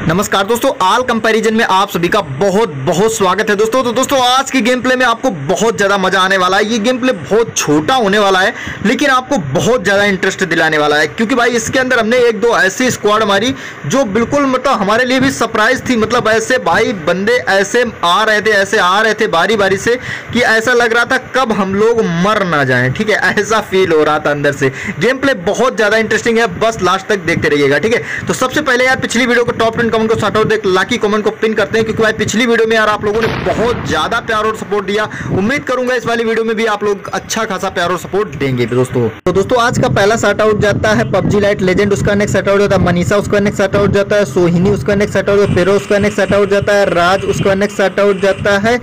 नमस्कार दोस्तों, आल कंपैरिजन में आप सभी का बहुत बहुत स्वागत है दोस्तों। तो दोस्तों आज की गेम प्ले में आपको बहुत ज़्यादा मजा आने वाला है। ये गेम प्ले बहुत छोटा होने वाला है लेकिन आपको बहुत ज़्यादा इंटरेस्ट दिलाने वाला है, क्योंकि भाई इसके अंदर हमने एक दो ऐसी स्क्वाड मारी जो बिल्कुल मतलब हमारे लिए भी सरप्राइज थी। मतलब ऐसे भाई बंदे ऐसे आ रहे थे बारी बारी से कि ऐसा लग रहा था कब हम लोग मर ना जाएं। ठीक है, ऐसा फील हो रहा था अंदर से। गेम प्ले बहुत ज़्यादा इंटरेस्टिंग है, बस लास्ट तक देखते रहिएगा। ठीक है, तो सबसे पहले यार पिछली वीडियो को टॉप 10 कमेंट को शॉर्ट आउट देख लाकी कमेंट को पिन करते हैं, क्योंकि भाई पिछली वीडियो में यार आप लोगों ने बहुत ज्यादा प्यार और सपोर्ट दिया। उम्मीद करूंगा इस वाली वीडियो में भी आप लोग अच्छा खासा प्यार और सपोर्ट देंगे दोस्तों। तो दोस्तों आज का पहला शॉर्ट आउट जाता है पबजी लाइट लेजेंड, उसका नेक्स्ट शॉर्ट आउट जाता है मनीषा, उसका नेक्स्ट शॉर्ट आउट जाता है सोहिनी, उसका नेक्स्ट शॉर्ट आउट फेरोज, उसका नेक्स्ट शॉर्ट आउट जाता है राज, उसका नेक्स्ट शॉर्ट आउट जाता है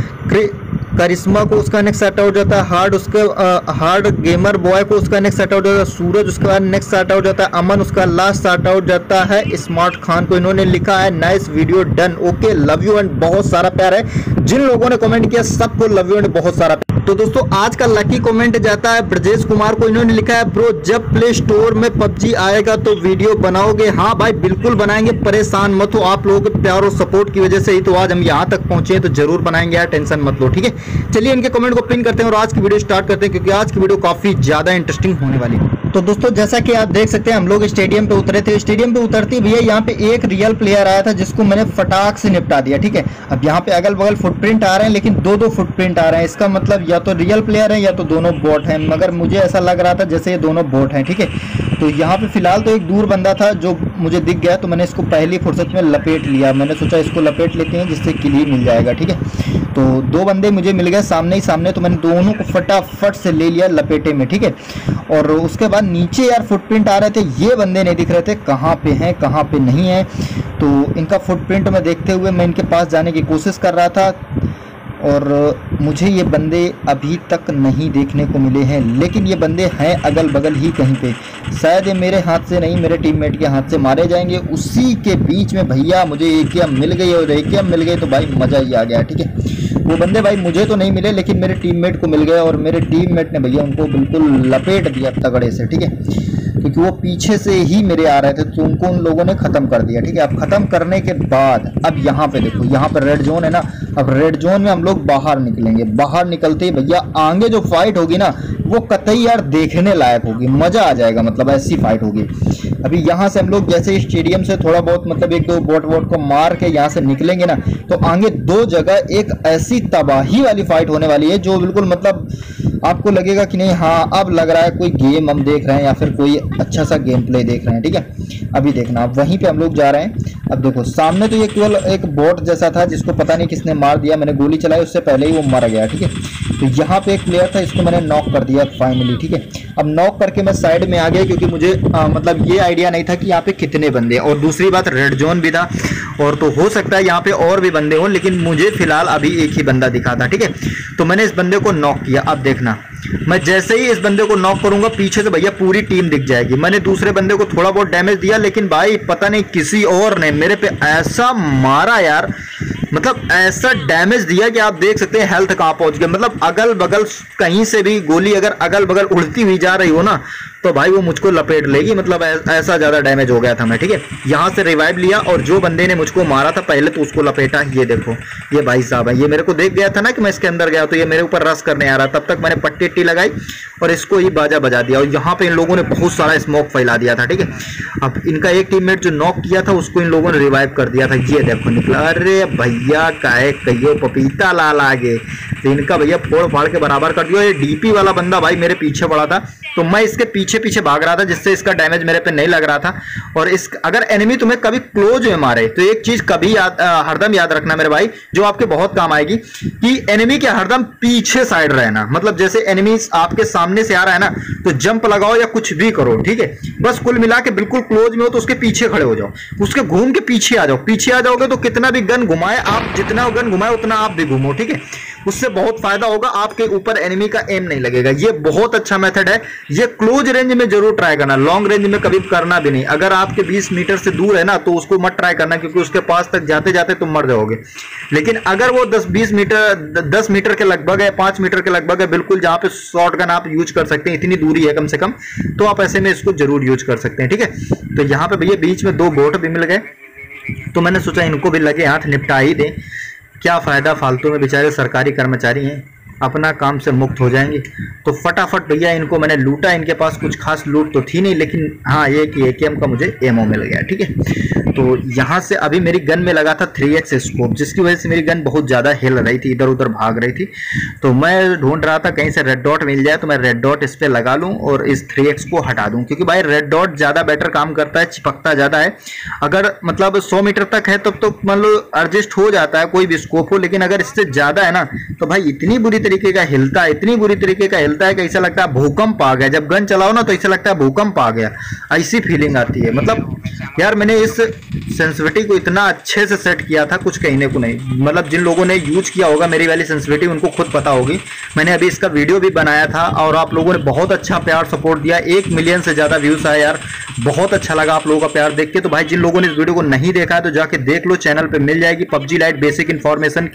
करिश्मा को, उसका नेक्स्ट शॉर्ट आउट जाता है हार्ड, उसका हार्ड गेमर बॉय को, उसका नेक्स्ट शॉर्ट आउट जाता है सूरज, उसके बाद नेक्स्ट शॉर्ट आउट जाता है अमन, उसका लास्ट शॉर्ट आउट जाता है स्मार्ट खान को। इन्होंने लिखा है nice video done, okay love you and बहुत सारा प्यार है। जिन लोगों ने कमेंट किया सबको लव यू एंड बहुत सारा। तो दोस्तों आज का लकी कमेंट जाता है ब्रजेश कुमार को। इन्होंने लिखा है ब्रो जब प्ले स्टोर में पबजी आएगा तो वीडियो बनाओगे? हाँ भाई बिल्कुल बनाएंगे, परेशान मत हो। आप लोगों के प्यार और सपोर्ट की वजह से ही तो आज हम यहाँ तक पहुंचे हैं, तो जरूर बनाएंगे यार, टेंशन मत लो। ठीक है, चलिए इनके कमेंट को पिन करते हैं और आज की वीडियो स्टार्ट करते हैं, क्योंकि आज की वीडियो काफी ज्यादा इंटरेस्टिंग होने वाली है। तो दोस्तों जैसा कि आप देख सकते हैं हम लोग स्टेडियम पे उतरे थे। स्टेडियम पे उतरती भैया यहाँ पे एक रियल प्लेयर आया था जिसको मैंने फटाक से निपटा दिया। ठीक है, अब यहाँ पे अगल बगल फुटप्रिंट आ रहे हैं, लेकिन दो फुटप्रिंट आ रहे हैं। इसका मतलब या तो रियल प्लेयर है या तो दोनों बोट हैं, मगर मुझे ऐसा लग रहा था जैसे ये दोनों बोट हैं। ठीक है, तो यहाँ पे फिलहाल तो एक दूर बंदा था जो मुझे दिख गया, तो मैंने इसको पहली फुर्सत में लपेट लिया। मैंने सोचा इसको लपेट लेते हैं जिससे किल ही मिल जाएगा। ठीक है, तो दो बंदे मुझे मिल गए सामने ही सामने, तो मैंने दोनों को फटाफट से ले लिया लपेटे में। ठीक है, और उसके बाद नीचे यार फुटप्रिंट आ रहे थे, ये बंदे नहीं दिख रहे थे कहाँ पे हैं कहाँ पे नहीं है। तो इनका फुटप्रिंट में देखते हुए मैं इनके पास जाने की कोशिश कर रहा था और मुझे ये बंदे अभी तक नहीं देखने को मिले हैं, लेकिन ये बंदे हैं अगल बगल ही कहीं पे। शायद ये मेरे हाथ से नहीं मेरे टीममेट के हाथ से मारे जाएंगे। उसी के बीच में भैया मुझे एकेएम मिल गई, और एकेएम मिल गई तो भाई मज़ा ही आ गया। ठीक है, वो बंदे भाई मुझे तो नहीं मिले लेकिन मेरे टीममेट को मिल गए, और मेरे टीममेट ने भैया उनको बिल्कुल लपेट दिया तगड़े से। ठीक है, क्योंकि वो पीछे से ही मेरे आ रहे थे, तो उनको उन लोगों ने ख़त्म कर दिया। ठीक है, अब ख़त्म करने के बाद अब यहाँ पे देखो, यहाँ पर रेड जोन है ना। अब रेड जोन में हम लोग बाहर निकलेंगे। बाहर निकलते ही भैया आगे जो फाइट होगी ना वो कतई यार देखने लायक होगी, मज़ा आ जाएगा। मतलब ऐसी फाइट होगी। अभी यहाँ से हम लोग जैसे स्टेडियम से थोड़ा बहुत मतलब एक दो बोट को मार के यहाँ से निकलेंगे ना, तो आगे दो जगह एक ऐसी तबाही वाली फाइट होने वाली है जो बिल्कुल मतलब आपको लगेगा कि नहीं हाँ अब लग रहा है कोई गेम हम देख रहे हैं या फिर कोई अच्छा सा गेम प्ले देख रहे हैं। ठीक है, अभी देखना अब वहीं पे हम लोग जा रहे हैं। अब देखो सामने तो ये केवल एक बोट जैसा था जिसको पता नहीं किसने मार दिया, मैंने गोली चलाई उससे पहले ही वो मर गया। ठीक है, तो यहाँ पे एक प्लेयर था, इसको मैंने नॉक कर दिया फाइनली। ठीक है, अब नॉक करके मैं साइड में आ गया, क्योंकि मुझे मतलब ये आइडिया नहीं था कि यहाँ पे कितने बंदे, और दूसरी बात रेड जोन भी था, और तो हो सकता है यहाँ पे और भी बंदे हों, लेकिन मुझे फिलहाल अभी एक ही बंदा दिखा था। ठीक है, तो मैंने इस बंदे को नॉक किया। अब देखना मैं जैसे ही इस बंदे को नॉक करूंगा पीछे से भैया पूरी टीम दिख जाएगी। मैंने दूसरे बंदे को थोड़ा बहुत डैमेज दिया, लेकिन भाई पता नहीं किसी और ने मेरे पे ऐसा मारा यार, मतलब ऐसा डैमेज दिया कि आप देख सकते हैं हेल्थ कहाँ पहुंच गया। मतलब अगल बगल कहीं से भी गोली अगर अगल बगल उड़ती हुई जा रही हो ना तो भाई वो मुझको लपेट लेगी। मतलब ऐसा ज्यादा डैमेज हो गया था मैं। ठीक है, यहाँ से रिवाइव लिया और जो बंदे ने मुझको मारा था पहले तो उसको लपेटा। ये देखो ये भाई साहब है, ये मेरे को देख गया था ना कि मैं इसके अंदर गया, तो ये मेरे ऊपर रश करने आ रहा। तब तक मैंने पट्टी लगाई और इसको ही बाजा बजा दिया, और यहाँ पे इन लोगों ने बहुत सारा स्मोक फैला दिया था। ठीक है, अब इनका एक टीममेट जो नॉक किया था उसको इन लोगों ने रिवाइव कर दिया था। ये देखो निकला, अरे भैया काहे कहियो पपीता लाल आगे, तो इनका भैया फोड़ फाड़ के बराबर कर दिया। ये डीपी वाला बंदा भाई मेरे पीछे पड़ा था, तो मैं इसके पीछे पीछे भाग रहा था जिससे इसका डैमेज मेरे पे नहीं लग रहा था। और इस अगर एनिमी तुम्हें कभी क्लोज में मारे तो एक चीज कभी हरदम याद रखना मेरे भाई, जो आपके बहुत काम आएगी, कि एनिमी के हरदम पीछे साइड रहना। मतलब जैसे एनिमी आपके सामने से आ रहा है ना तो जंप लगाओ या कुछ भी करो। ठीक है, बस कुल मिला के बिल्कुल क्लोज में हो तो उसके पीछे खड़े हो जाओ, उसके घूम के पीछे आ जाओ। पीछे आ जाओगे तो कितना भी गन घुमाए आप, जितना गन घुमाए उतना आप भी घूमो। ठीक है, उससे बहुत फायदा होगा, आपके ऊपर एनिमी का एम नहीं लगेगा। ये बहुत अच्छा मेथड है, ये क्लोज रेंज में जरूर ट्राई करना, लॉन्ग रेंज में कभी करना भी नहीं। अगर आपके 20 मीटर से दूर है ना तो उसको मत ट्राई करना, क्योंकि उसके पास तक जाते जाते तुम मर जाओगे। लेकिन अगर वो 10 मीटर के लगभग है, 5 मीटर के लगभग है, बिल्कुल जहां पे शॉर्ट गन आप यूज कर सकते हैं, इतनी दूरी है कम से कम, तो आप ऐसे में इसको जरूर यूज कर सकते हैं। ठीक है, तो यहाँ पे भैया बीच में दो बोट भी मिल गए, तो मैंने सोचा इनको भी लगे हाथ निपटा ही दें, क्या फ़ायदा फालतू में, बेचारे सरकारी कर्मचारी हैं, अपना काम से मुक्त हो जाएंगे। तो फटाफट भैया इनको मैंने लूटा। इनके पास कुछ खास लूट तो थी नहीं, लेकिन हाँ ये कि AKM का मुझे एमओ मिल गया। ठीक है, तो यहाँ से अभी मेरी गन में लगा था 3x स्कोप, जिसकी वजह से मेरी गन बहुत ज़्यादा हिल रही थी, इधर उधर भाग रही थी। तो मैं ढूंढ रहा था कहीं से रेड डॉट मिल जाए तो मैं रेड डॉट इस पर लगा लूँ और इस 3x को हटा दूँ, क्योंकि भाई रेड डॉट ज़्यादा बेटर काम करता है, चिपकता ज़्यादा है। अगर मतलब 100 मीटर तक है तब तो मान लो एडजस्ट हो जाता है कोई भी स्कोप हो, लेकिन अगर इससे ज़्यादा है ना तो भाई इतनी बुरी तरीके का हिलता है, इतनी बुरी तरीके का हिलता है कि ऐसा लगता है भूकंप आ गया। जब गन चलाओ ना तो ऐसा लगता है भूकंप आ गया, ऐसी फीलिंग आती है। मतलब यार मैंने इस सेंसिटिविटी को इतना अच्छे से सेट किया था, कुछ कहने को नहीं। मतलब जिन लोगों ने यूज किया होगा मेरी वाली सेंसिटिविटी उनको खुद पता होगी। मैंने अभी इसका वीडियो भी बनाया था और आप लोगों ने बहुत अच्छा प्यार सपोर्ट दिया, 1 मिलियन से ज़्यादा व्यूज़ आए यार, बहुत अच्छा लगा आप लोगों का प्यार देख के। तो भाई जिन लोगों ने इस वीडियो को नहीं देखा है तो जाके देख लो, चैनल पे मिल जाएगी। PUBG लाइट बेसिक इन्फॉर्मेशन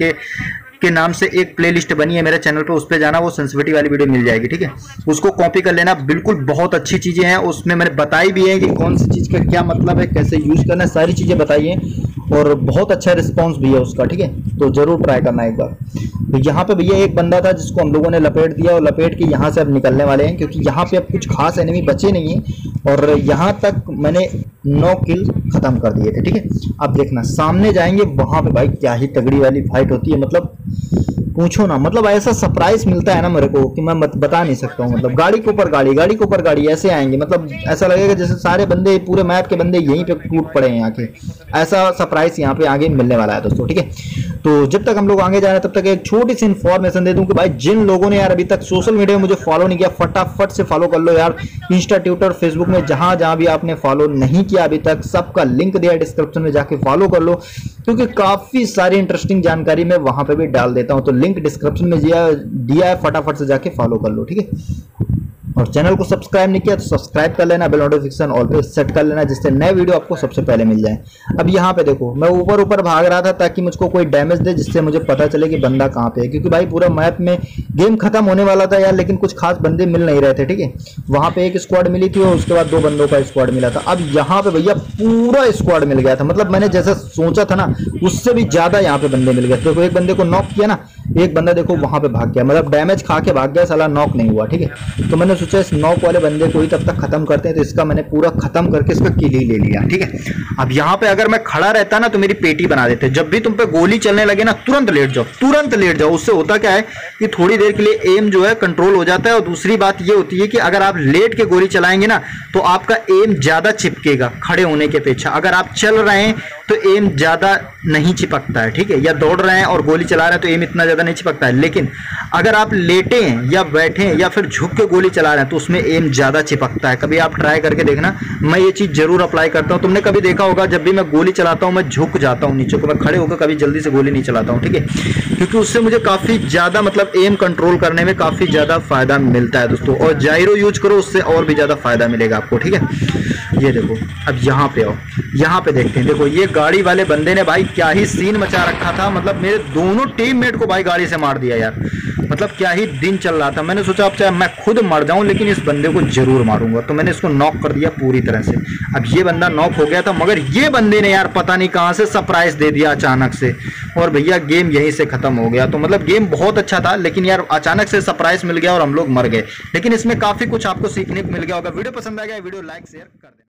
के नाम से एक प्लेलिस्ट बनी है मेरे चैनल पे, उस पे जाना, वो सेंसिटिविटी वाली वीडियो मिल जाएगी। ठीक है, उसको कॉपी कर लेना, बिल्कुल बहुत अच्छी चीज़ें हैं उसमें। मैंने बताई भी है कि कौन सी चीज़ का क्या मतलब है, कैसे यूज़ करना है, सारी चीज़ें बताई हैं और बहुत अच्छा रिस्पॉन्स भी है उसका। ठीक है, तो ज़रूर ट्राई करना एक बार। तो यहाँ पे भैया एक बंदा था जिसको हम लोगों ने लपेट दिया और लपेट के यहाँ से अब निकलने वाले हैं, क्योंकि यहाँ पे अब कुछ खास एनिमी बचे नहीं है और यहाँ तक मैंने 9 किल खत्म कर दिए थे। ठीक है, अब देखना सामने जाएंगे, वहाँ पे भाई क्या ही तगड़ी वाली फाइट होती है, मतलब पूछो ना। मतलब ऐसा सरप्राइज मिलता है ना मेरे को कि मैं बता नहीं सकता हूँ। मतलब गाड़ी के ऊपर गाड़ी, गाड़ी के ऊपर गाड़ी ऐसे आएंगे, मतलब ऐसा लगेगा जैसे सारे बंदे, पूरे मैप के बंदे यहीं पे टूट पड़े हैं यहाँ के। ऐसा सरप्राइज यहाँ पे आगे मिलने वाला है दोस्तों। ठीक है, तो जब तक हम लोग आगे जा रहे हैं तब तक एक छोटी सी इन्फॉर्मेशन दे दूं कि भाई जिन लोगों ने यार अभी तक सोशल मीडिया में मुझे फॉलो नहीं किया, फटाफट से फॉलो कर लो यार। इंस्टा, ट्विटर, फेसबुक में जहां जहां भी आपने फॉलो नहीं किया अभी तक, सबका लिंक दिया है डिस्क्रिप्शन में, जाके फॉलो कर लो, क्योंकि काफी सारी इंटरेस्टिंग जानकारी मैं वहां पे भी डाल देता हूं। तो लिंक डिस्क्रिप्शन में दिया है, फटाफट से जाके फॉलो कर लो। ठीक है, और चैनल को सब्सक्राइब नहीं किया तो सब्सक्राइब कर लेना, बेल नोटिफिकेशन ऑल पे सेट कर लेना, जिससे नए वीडियो आपको सबसे पहले मिल जाए। अब यहाँ पे देखो मैं ऊपर ऊपर भाग रहा था ताकि मुझको कोई डैमेज दे, जिससे मुझे पता चले कि बंदा कहाँ पे है, क्योंकि भाई पूरा मैप में गेम खत्म होने वाला था यार, लेकिन कुछ खास बंदे मिल नहीं रहे थे। ठीक है, वहाँ पे एक स्क्वाड मिली थी और उसके बाद 2 बंदों का स्क्वाड मिला था। अब यहाँ पे भैया पूरा स्क्वाड मिल गया था, मतलब मैंने जैसा सोचा था ना उससे भी ज्यादा यहाँ पे बंदे मिल गए। तो एक बंदे को नॉक किया ना, एक बंदा देखो वहां पे भाग गया, मतलब डैमेज खा के भाग गया, साला नॉक नहीं हुआ। ठीक है, तो मैंने सोचा इस नॉक वाले बंदे को ही तब तक खत्म करते हैं, तो इसका मैंने पूरा खत्म करके इसका किल ही ले लिया। ठीक है, अब यहाँ पे अगर मैं खड़ा रहता ना तो मेरी पेटी बना देते। जब भी तुम पे गोली चलने लगे ना तुरंत लेट जाओ, तुरंत लेट जाओ। उससे होता क्या है कि थोड़ी देर के लिए एम जो है कंट्रोल हो जाता है, और दूसरी बात ये होती है कि अगर आप लेट के गोली चलाएंगे ना तो आपका एम ज्यादा चिपकेगा खड़े होने के अपेक्षा। अगर आप चल रहे हैं तो एम ज्यादा नहीं चिपकता है। ठीक है, या दौड़ रहे हैं और गोली चला रहे हैं तो एम इतना ज्यादा नहीं चिपकता है, लेकिन अगर आप लेटे हैं या बैठे हैं या फिर झुक के गोली चला रहे हैं तो उसमें एम ज्यादा चिपकता है। कभी आप ट्राई करके देखना, मैं ये चीज जरूर अप्लाई करता हूं। तुमने कभी देखा होगा जब भी मैं गोली चलाता हूं मैं झुक जाता हूं नीचे को, मैं खड़े होकर कभी जल्दी से गोली नहीं चलाता हूं। ठीक है, क्योंकि उससे मुझे काफी ज्यादा मतलब एम कंट्रोल करने में काफी ज्यादा फायदा मिलता है दोस्तों। और जायरो यूज करो, उससे और भी ज्यादा फायदा मिलेगा आपको। ठीक है, ये देखो अब यहाँ पे आओ, यहाँ पे देखते हैं। देखो ये गाड़ी वाले बंदे ने भाई क्या ही सीन मचा रखा था, मतलब मेरे दोनों टीममेट को भाई गाड़ी से मार दिया यार। मतलब क्या ही दिन चल रहा था। मैंने सोचा अब चाहे मैं खुद मर जाऊं लेकिन इस बंदे को जरूर मारूंगा, तो मैंने इसको नॉक कर दिया पूरी तरह से। अब ये बंदा नॉक हो गया था, मगर ये बंदे ने यार पता नहीं कहां से सरप्राइज दे दिया अचानक से, और भैया गेम यहीं से खत्म हो गया। तो मतलब गेम बहुत अच्छा था, लेकिन यार अचानक से सरप्राइज मिल गया और हम लोग मर गए। लेकिन इसमें काफी कुछ आपको सीखने को मिल गया होगा। वीडियो पसंद आ गया वीडियो लाइक शेयर कर देना।